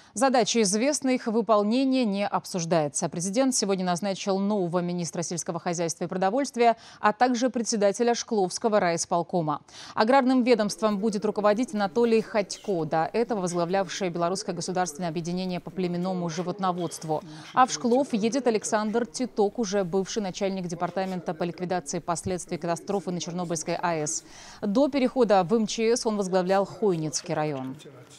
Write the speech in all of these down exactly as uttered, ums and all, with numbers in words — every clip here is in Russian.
Задачи известны, их выполнение не обсуждается. Президент сегодня назначил нового министра сельского хозяйства и продовольствия, а также председателя Шкловского райисполкома. Аграрным ведомством будет руководить Анатолий Хатько, до этого возглавлявший Белорусское государственное объединение по племенному животноводству. А в Шклов едет Александр Титок, уже бывший начальник департамента по ликвидации последствий катастрофы на Чернобыльской АЭС. До перехода в МЧС он возглавлял Хойницкий район.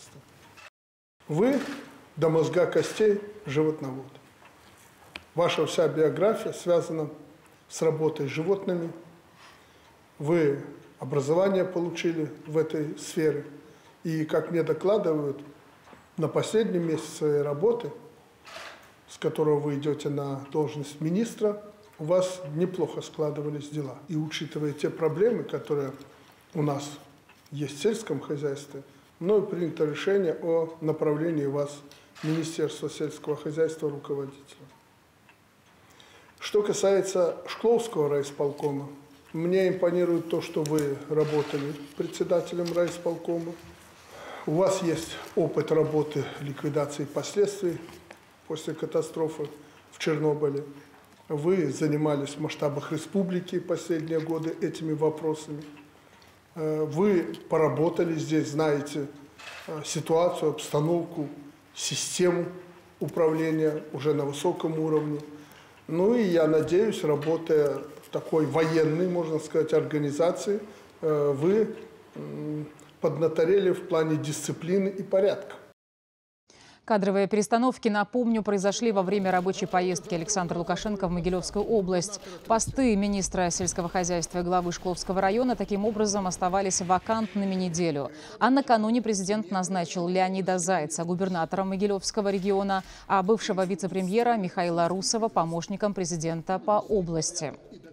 Вы до мозга костей животновод. Ваша вся биография связана с работой с животными. Вы образование получили в этой сфере. И, как мне докладывают, на последнем месяце своей работы, с которого вы идете на должность министра, у вас неплохо складывались дела. И учитывая те проблемы, которые у нас есть в сельском хозяйстве, мною принято решение о направлении вас в Министерство сельского хозяйства руководителя. Что касается Шкловского райисполкома, мне импонирует то, что вы работали председателем райисполкома. У вас есть опыт работы ликвидации последствий после катастрофы в Чернобыле. Вы занимались в масштабах республики последние годы этими вопросами. Вы поработали здесь, знаете ситуацию, обстановку, систему управления уже на высоком уровне. Ну и я надеюсь, работая в такой военной, можно сказать, организации, вы поднаторели в плане дисциплины и порядка. Кадровые перестановки, напомню, произошли во время рабочей поездки Александра Лукашенко в Могилевскую область. Посты министра сельского хозяйства и главы Шкловского района таким образом оставались вакантными неделю. А накануне президент назначил Леонида Зайца губернатором Могилевского региона, а бывшего вице-премьера Михаила Русова помощником президента по области.